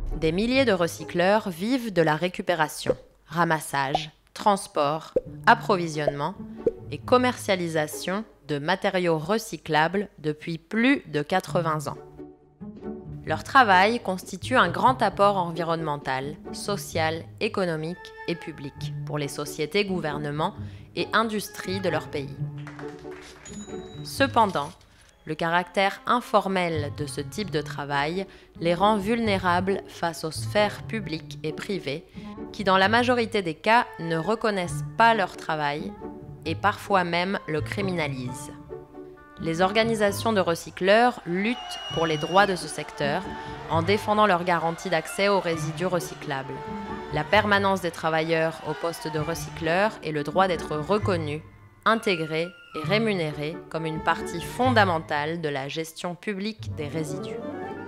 Des milliers de recycleurs vivent de la récupération, ramassage, transport, approvisionnement et commercialisation de matériaux recyclables depuis plus de 80 ans. Leur travail constitue un grand apport environnemental, social, économique et public pour les sociétés, gouvernements et industries de leur pays. Cependant, le caractère informel de ce type de travail les rend vulnérables face aux sphères publiques et privées qui, dans la majorité des cas, ne reconnaissent pas leur travail et parfois même le criminalisent. Les organisations de recycleurs luttent pour les droits de ce secteur en défendant leur garantie d'accès aux résidus recyclables, la permanence des travailleurs au poste de recycleur et le droit d'être reconnus, intégrés et rémunérés comme une partie fondamentale de la gestion publique des résidus.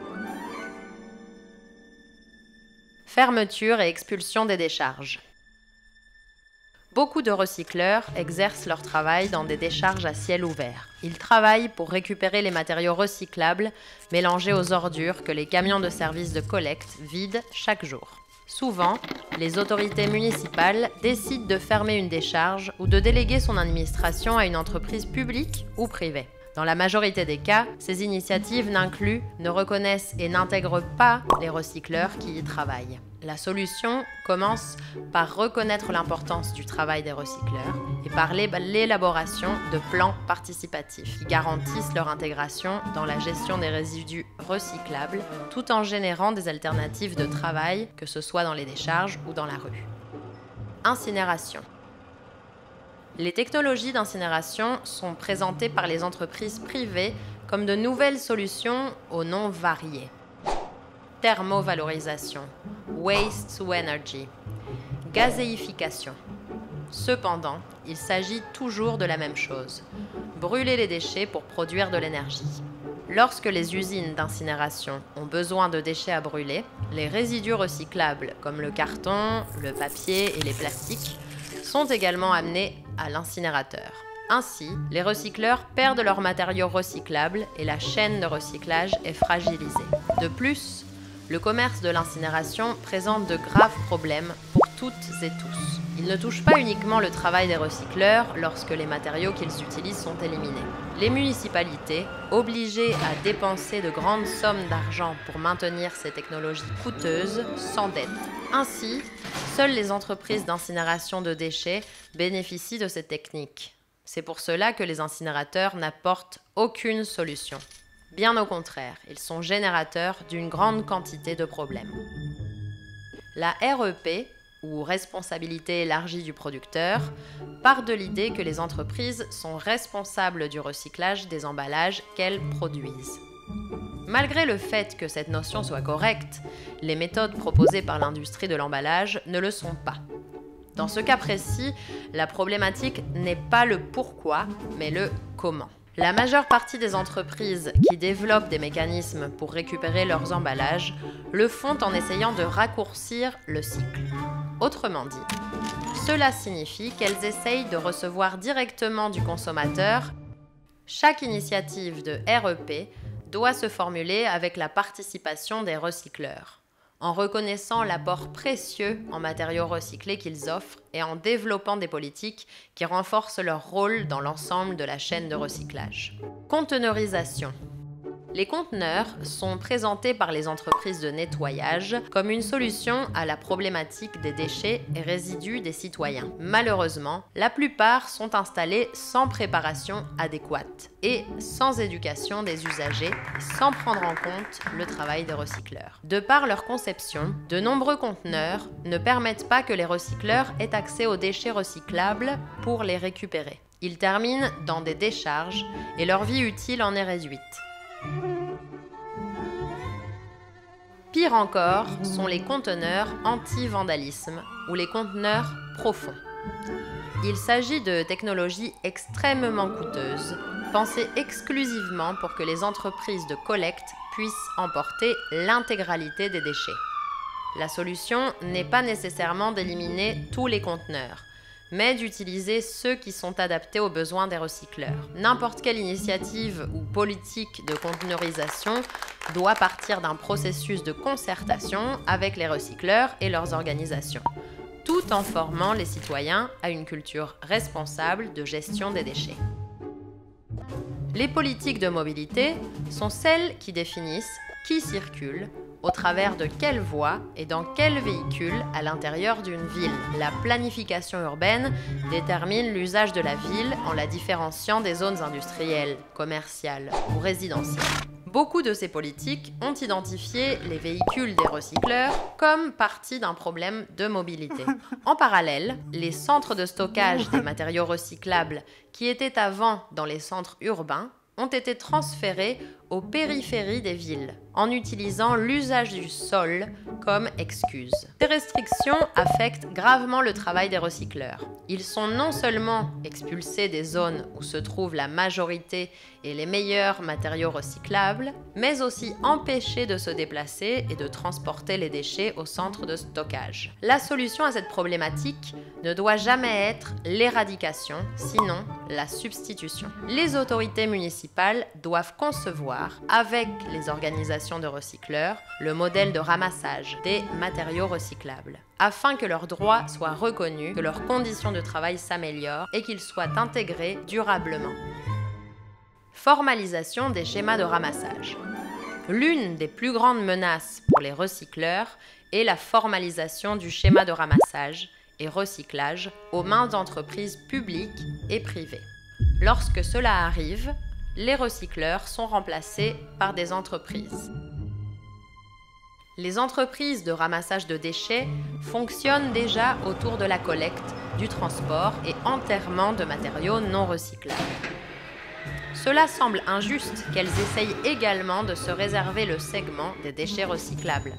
Fermeture et expulsion des décharges. Beaucoup de recycleurs exercent leur travail dans des décharges à ciel ouvert. Ils travaillent pour récupérer les matériaux recyclables mélangés aux ordures que les camions de service de collecte vident chaque jour. Souvent, les autorités municipales décident de fermer une décharge ou de déléguer son administration à une entreprise publique ou privée. Dans la majorité des cas, ces initiatives n'incluent, ne reconnaissent et n'intègrent pas les recycleurs qui y travaillent. La solution commence par reconnaître l'importance du travail des recycleurs et par l'élaboration de plans participatifs qui garantissent leur intégration dans la gestion des résidus recyclables tout en générant des alternatives de travail, que ce soit dans les décharges ou dans la rue. Incinération. Les technologies d'incinération sont présentées par les entreprises privées comme de nouvelles solutions aux noms variés. Thermovalorisation, waste to energy, gazéification. Cependant, il s'agit toujours de la même chose, brûler les déchets pour produire de l'énergie. Lorsque les usines d'incinération ont besoin de déchets à brûler, les résidus recyclables comme le carton, le papier et les plastiques sont également amenés à l'incinérateur. Ainsi, les recycleurs perdent leurs matériaux recyclables et la chaîne de recyclage est fragilisée. De plus, le commerce de l'incinération présente de graves problèmes pour toutes et tous. Il ne touche pas uniquement le travail des recycleurs lorsque les matériaux qu'ils utilisent sont éliminés. Les municipalités, obligées à dépenser de grandes sommes d'argent pour maintenir ces technologies coûteuses, s'endettent. Ainsi, seules les entreprises d'incinération de déchets bénéficient de ces techniques. C'est pour cela que les incinérateurs n'apportent aucune solution. Bien au contraire, ils sont générateurs d'une grande quantité de problèmes. La REP, ou responsabilité élargie du producteur, part de l'idée que les entreprises sont responsables du recyclage des emballages qu'elles produisent. Malgré le fait que cette notion soit correcte, les méthodes proposées par l'industrie de l'emballage ne le sont pas. Dans ce cas précis, la problématique n'est pas le pourquoi, mais le comment. La majeure partie des entreprises qui développent des mécanismes pour récupérer leurs emballages le font en essayant de raccourcir le cycle. Autrement dit, cela signifie qu'elles essayent de recevoir directement du consommateur. Chaque initiative de REP doit se formuler avec la participation des recycleurs, en reconnaissant l'apport précieux en matériaux recyclés qu'ils offrent et en développant des politiques qui renforcent leur rôle dans l'ensemble de la chaîne de recyclage. Conteneurisation. Les conteneurs sont présentés par les entreprises de nettoyage comme une solution à la problématique des déchets et résidus des citoyens. Malheureusement, la plupart sont installés sans préparation adéquate et sans éducation des usagers, sans prendre en compte le travail des recycleurs. De par leur conception, de nombreux conteneurs ne permettent pas que les recycleurs aient accès aux déchets recyclables pour les récupérer. Ils terminent dans des décharges et leur vie utile en est réduite. Pire encore sont les conteneurs anti-vandalisme ou les conteneurs profonds. Il s'agit de technologies extrêmement coûteuses, pensées exclusivement pour que les entreprises de collecte puissent emporter l'intégralité des déchets. La solution n'est pas nécessairement d'éliminer tous les conteneurs, mais d'utiliser ceux qui sont adaptés aux besoins des recycleurs. N'importe quelle initiative ou politique de conteneurisation doit partir d'un processus de concertation avec les recycleurs et leurs organisations, tout en formant les citoyens à une culture responsable de gestion des déchets. Les politiques de mobilité sont celles qui définissent qui circule, au travers de quelles voies et dans quels véhicules à l'intérieur d'une ville. La planification urbaine détermine l'usage de la ville en la différenciant des zones industrielles, commerciales ou résidentielles. Beaucoup de ces politiques ont identifié les véhicules des recycleurs comme partie d'un problème de mobilité. En parallèle, les centres de stockage des matériaux recyclables qui étaient avant dans les centres urbains ont été transférés aux périphéries des villes, en utilisant l'usage du sol comme excuse. Ces restrictions affectent gravement le travail des recycleurs. Ils sont non seulement expulsés des zones où se trouvent la majorité et les meilleurs matériaux recyclables, mais aussi empêchés de se déplacer et de transporter les déchets au centre de stockage. La solution à cette problématique ne doit jamais être l'éradication, sinon la substitution. Les autorités municipales doivent concevoir avec les organisations de recycleurs le modèle de ramassage des matériaux recyclables, afin que leurs droits soient reconnus, que leurs conditions de travail s'améliorent et qu'ils soient intégrés durablement. Formalisation des schémas de ramassage. L'une des plus grandes menaces pour les recycleurs est la formalisation du schéma de ramassage et recyclage aux mains d'entreprises publiques et privées. Lorsque cela arrive, les recycleurs sont remplacés par des entreprises. Les entreprises de ramassage de déchets fonctionnent déjà autour de la collecte, du transport et enterrement de matériaux non recyclables. Cela semble injuste qu'elles essayent également de se réserver le segment des déchets recyclables.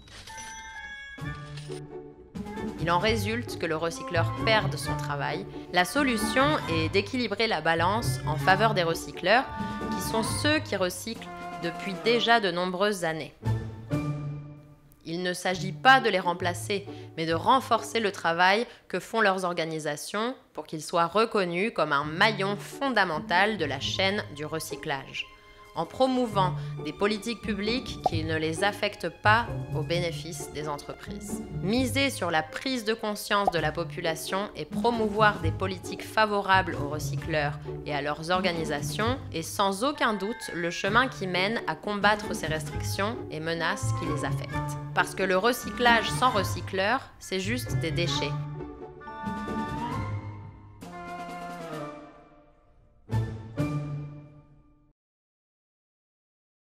Il en résulte que le recycleur perde son travail. La solution est d'équilibrer la balance en faveur des recycleurs, qui sont ceux qui recyclent depuis déjà de nombreuses années. Il ne s'agit pas de les remplacer, mais de renforcer le travail que font leurs organisations pour qu'ils soient reconnus comme un maillon fondamental de la chaîne du recyclage, en promouvant des politiques publiques qui ne les affectent pas au bénéfice des entreprises. Miser sur la prise de conscience de la population et promouvoir des politiques favorables aux recycleurs et à leurs organisations est sans aucun doute le chemin qui mène à combattre ces restrictions et menaces qui les affectent. Parce que le recyclage sans recycleurs, c'est juste des déchets.